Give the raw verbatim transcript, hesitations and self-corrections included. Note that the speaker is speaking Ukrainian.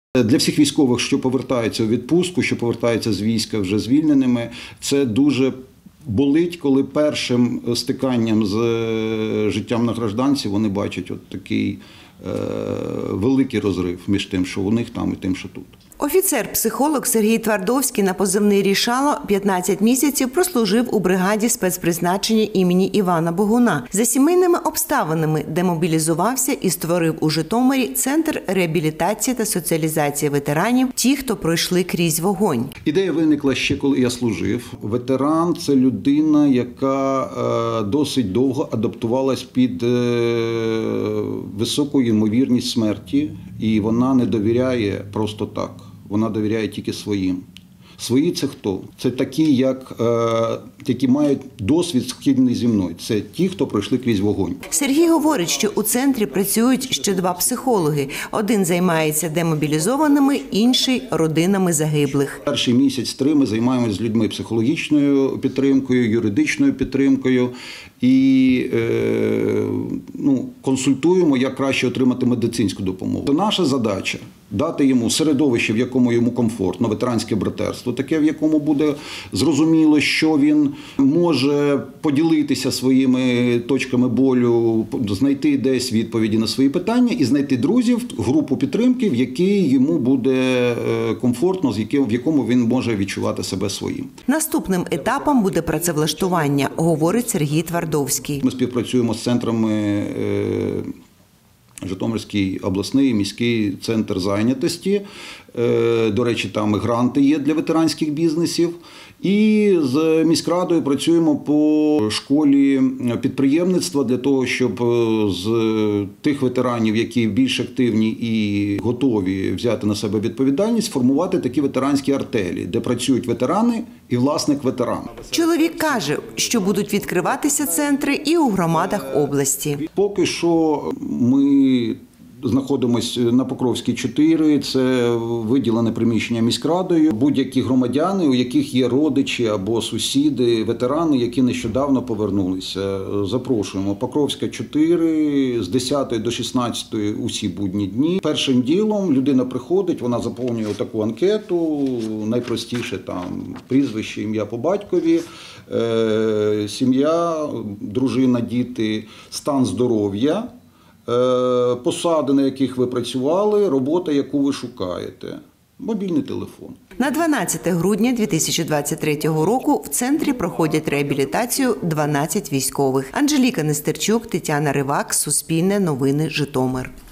Для всіх військових, що повертаються у відпустку, що повертаються з війська вже звільненими, це дуже болить, коли першим стиканням з життям на гражданці вони бачать от такий е, великий розрив між тим, що у них там і тим, що тут. Офіцер-психолог Сергій Твардовський на позивний «Рішало» п'ятнадцять місяців прослужив у бригаді спецпризначення імені Івана Богуна. За сімейними обставинами демобілізувався і створив у Житомирі Центр реабілітації та соціалізації ветеранів, ті, хто пройшли крізь вогонь. Ідея виникла ще, коли я служив. Ветеран – це людина, яка е, досить довго адаптувалась під е, високу ймовірність смерті, і вона не довіряє просто так. Вона довіряє тільки своїм. Свої – це хто? Це такі, як, е, які мають досвід східний зі мною. Це ті, хто пройшли крізь вогонь. Сергій говорить, що у центрі працюють ще два психологи. Один займається демобілізованими, інший – родинами загиблих. Перший місяць-три ми займаємося з людьми психологічною підтримкою, юридичною підтримкою і е, ну, консультуємо, як краще отримати медицинську допомогу. То наша задача – дати йому середовище, в якому йому комфортно, ветеранське братерство, таке, в якому буде зрозуміло, що він може поділитися своїми точками болю, знайти десь відповіді на свої питання і знайти друзів, групу підтримки, в якій йому буде комфортно, в якому він може відчувати себе своїм. Наступним етапом буде працевлаштування, говорить Сергій Твардовський. Ми співпрацюємо з центрами Житомирський обласний міський центр зайнятості. До речі, там і гранти є для ветеранських бізнесів. І з міськрадою працюємо по школі підприємництва для того, щоб з тих ветеранів, які більш активні і готові взяти на себе відповідальність, формувати такі ветеранські артелі, де працюють ветерани і власник ветеран. Чоловік каже, що будуть відкриватися центри і у громадах області. Поки що ми знаходимося на Покровській, чотири, це виділене приміщення міськрадою. Будь-які громадяни, у яких є родичі або сусіди, ветерани, які нещодавно повернулися. Запрошуємо. Покровська, чотири, з десятої до шістнадцятої усі будні дні. Першим ділом людина приходить, вона заповнює таку анкету, найпростіше там прізвище, ім'я по батькові, е, сім'я, дружина, діти, стан здоров'я, посади, на яких ви працювали, робота, яку ви шукаєте, мобільний телефон. На дванадцяте грудня дві тисячі двадцять третього року в центрі проходять реабілітацію дванадцять військових. Анжеліка Нестерчук, Тетяна Ривак, Суспільне новини, Житомир.